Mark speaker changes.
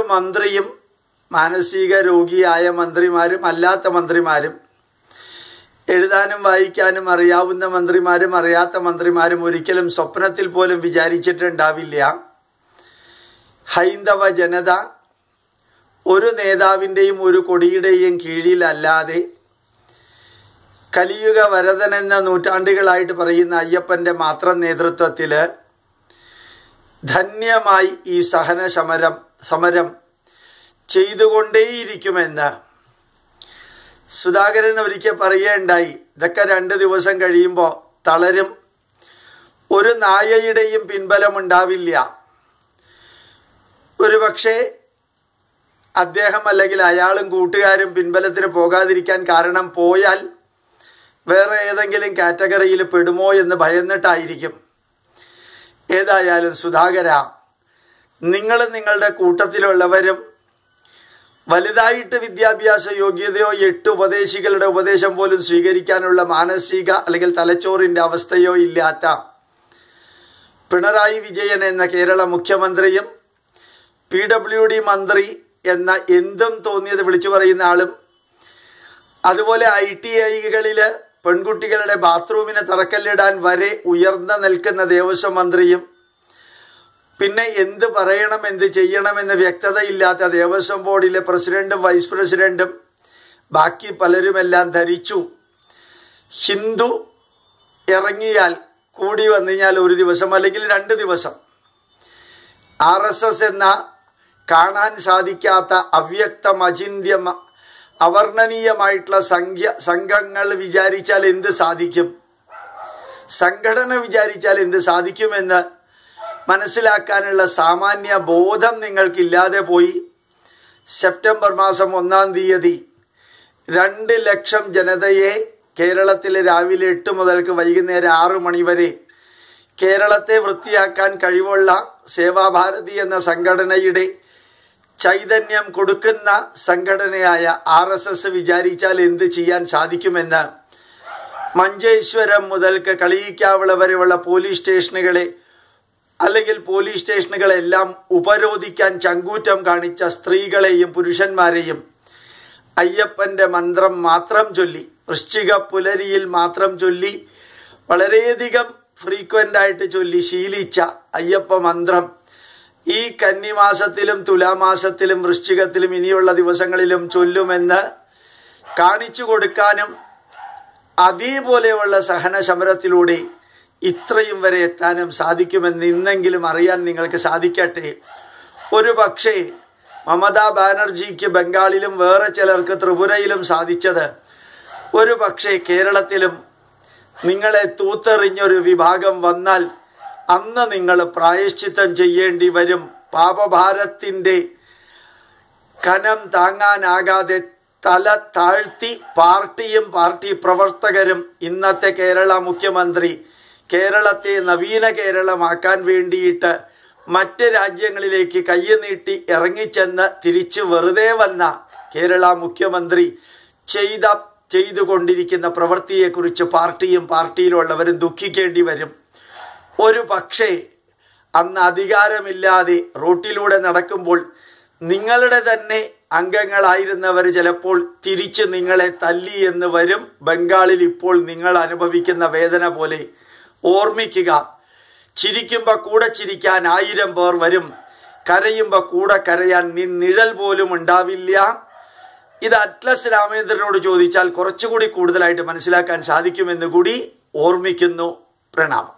Speaker 1: മന്ത്രിയും മാനസിക രോഗിയായ മന്ത്രിമാരും അല്ലാത്ത മന്ത്രിമാരും, എഴുതാനും വായിക്കാനും അറിയാവുന്ന മന്ത്രിമാരും അറിയാത്ത മന്ത്രിമാരും ഒരിക്കലും സ്വപ്നത്തിൽ പോലും വിചാരിച്ചിട്ടുണ്ടാവില്ല ഹൈന്ദവ ജനത ഒരു നേതാവിൻ്റെയും ഒരു കൊടിയുടെയും കീഴിലല്ലാതെ കലിയുഗ വരദൻ എന്ന നൂറ്റാണ്ടുകളായിട്ട് പറയുന്ന അയ്യപ്പൻ്റെ മാത്രം നേതൃത്വത്തിൽ ധന്യമായി ഈ സമരം ചെയ്തുകൊണ്ടേയിരിക്കുമെന്ന് സുധാകരൻ ഒരിക്കൽ പറയുകയുണ്ടായി. ഇതൊക്കെ 2 ദിവസം കഴിയുമ്പോൾ തളരും, ഒരു നായയുടെയും പിൻബലമുണ്ടാവില്ല. ഒരുപക്ഷെ അദ്ദേഹം അല്ലെങ്കിൽ അയാളും കൂട്ടുകാരും പിൻബലത്തിന് പോകാതിരിക്കാൻ കാരണം പോയാൽ വേറെ ഏതെങ്കിലും കാറ്റഗറിയിൽ പെടുമോ എന്ന് ഭയന്നിട്ടായിരിക്കും. ഏതായാലും സുധാകര, നിങ്ങളും നിങ്ങളുടെ കൂട്ടത്തിലുള്ളവരും വലുതായിട്ട് വിദ്യാഭ്യാസ യോഗ്യതയോ 8 ഉപദേശികളുടെ ഉപദേശം പോലും സ്വീകരിക്കാനുള്ള മാനസിക അല്ലെങ്കിൽ തലച്ചോറിൻ്റെ അവസ്ഥയോ ഇല്ലാത്ത പിണറായി വിജയൻ എന്ന കേരള മുഖ്യമന്ത്രിയും PWD മന്ത്രി എന്ന എന്തും തോന്നിയത് വിളിച്ചു പറയുന്ന ആളും, അതുപോലെ ITIകളിൽ പെൺകുട്ടികളുടെ ബാത്റൂമിന് തറക്കല്ലിടാൻ വരെ ഉയർന്നു നിൽക്കുന്ന ദേവസ്വം മന്ത്രിയും, പിന്നെ എന്ത് പറയണം എന്ത് ചെയ്യണമെന്ന് വ്യക്തതയില്ലാത്ത ദേവസ്വം ബോർഡിലെ പ്രസിഡന്റും വൈസ് പ്രസിഡന്റും ബാക്കി പലരുമെല്ലാം ധരിച്ചു ഹിന്ദു ഇറങ്ങിയാൽ കൂടി വന്നു കഴിഞ്ഞാൽ 1 ദിവസം അല്ലെങ്കിൽ 2 ദിവസം RSS എന്ന കാണാൻ സാധിക്കാത്ത അവ്യക്തം അചിന്യം അവർണ്ണനീയമായിട്ടുള്ള സംഘങ്ങൾ വിചാരിച്ചാൽ എന്ത് സാധിക്കും, സംഘടന വിചാരിച്ചാൽ എന്ത് സാധിക്കുമെന്ന് മനസ്സിലാക്കാനുള്ള സാമാന്യ ബോധം നിങ്ങൾക്കില്ലാതെ പോയി. സെപ്റ്റംബർ മാസം 1-ാം തീയതി 2 ലക്ഷം ജനതയെ കേരളത്തിൽ രാവിലെ 8 മുതൽക്ക് വൈകുന്നേരം 6 മണി വരെ കേരളത്തെ വൃത്തിയാക്കാൻ കഴിവുള്ള സേവാഭാരതി എന്ന സംഘടനയുടെ ചൈതന്യം കൊടുക്കുന്ന സംഘടനയായ RSS വിചാരിച്ചാൽ എന്ത് ചെയ്യാൻ സാധിക്കുമെന്ന് മഞ്ചേശ്വരം മുതൽക്ക് കളിയിക്കാവിള വരെയുള്ള പോലീസ് സ്റ്റേഷനുകളെ അല്ലെങ്കിൽ പോലീസ് സ്റ്റേഷനുകളെല്ലാം ഉപരോധിക്കാൻ ചങ്കൂറ്റം കാണിച്ച സ്ത്രീകളെയും പുരുഷന്മാരെയും അയ്യപ്പൻ്റെ മന്ത്രം മാത്രം ചൊല്ലി, വൃശ്ചിക പുലരിയിൽ മാത്രം ചൊല്ലി, വളരെയധികം ഫ്രീക്വൻ്റ് ആയിട്ട് ചൊല്ലി ശീലിച്ച അയ്യപ്പ മന്ത്രം ഈ കന്നിമാസത്തിലും തുലാമാസത്തിലും വൃശ്ചികത്തിലും ഇനിയുള്ള ദിവസങ്ങളിലും ചൊല്ലുമെന്ന് കാണിച്ചു കൊടുക്കാനും അതേപോലെയുള്ള സഹന സമരത്തിലൂടെ ഇത്രയും വരെ എത്താനും സാധിക്കുമെന്ന് ഇന്നെങ്കിലും അറിയാൻ നിങ്ങൾക്ക് സാധിക്കട്ടെ. ഒരു പക്ഷേ മമതാ ബാനർജിക്ക് ബംഗാളിലും വേറെ ചിലർക്ക് ത്രിപുരയിലും സാധിച്ചത് ഒരു പക്ഷേ കേരളത്തിലും നിങ്ങളെ തൂത്തെറിഞ്ഞൊരു വിഭാഗം വന്നാൽ അന്ന് നിങ്ങൾ പ്രായശ്ചിത്തം ചെയ്യേണ്ടി വരും. പാപഭാരത്തിൻ്റെ കനം താങ്ങാനാകാതെ തല താഴ്ത്തി പാർട്ടിയും പാർട്ടി പ്രവർത്തകരും ഇന്നത്തെ കേരള മുഖ്യമന്ത്രി കേരളത്തെ നവീന കേരളമാക്കാൻ വേണ്ടിയിട്ട് മറ്റ് രാജ്യങ്ങളിലേക്ക് കയ്യുനീട്ടി ഇറങ്ങിച്ചെന്ന് തിരിച്ച് വെറുതെ വന്ന കേരള മുഖ്യമന്ത്രി ചെയ്തുകൊണ്ടിരിക്കുന്ന പ്രവൃത്തിയെക്കുറിച്ച് പാർട്ടിയും പാർട്ടിയിലുള്ളവരും ദുഃഖിക്കേണ്ടി വരും. ഒരു പക്ഷേ അന്ന് അധികാരമില്ലാതെ റോട്ടിലൂടെ നടക്കുമ്പോൾ നിങ്ങളുടെ തന്നെ അംഗങ്ങളായിരുന്നവർ ചിലപ്പോൾ തിരിച്ച് നിങ്ങളെ തല്ലി എന്ന് വരും. ബംഗാളിൽ ഇപ്പോൾ നിങ്ങൾ അനുഭവിക്കുന്ന വേദന പോലെ ഓർമ്മിക്കുക. ചിരിക്കുമ്പോൾ കൂടെ ചിരിക്കാൻ 1000 പേർ വരും, കരയുമ്പോൾ കൂടെ കരയാൻ നിഴൽ പോലും ഉണ്ടാവില്ല. ഇത് അറ്റ്ലസ് രാമേന്ദ്രനോട് ചോദിച്ചാൽ കുറച്ചുകൂടി കൂടുതലായിട്ട് മനസ്സിലാക്കാൻ സാധിക്കുമെന്ന് കൂടി ഓർമ്മിക്കുന്നു. പ്രണാമം.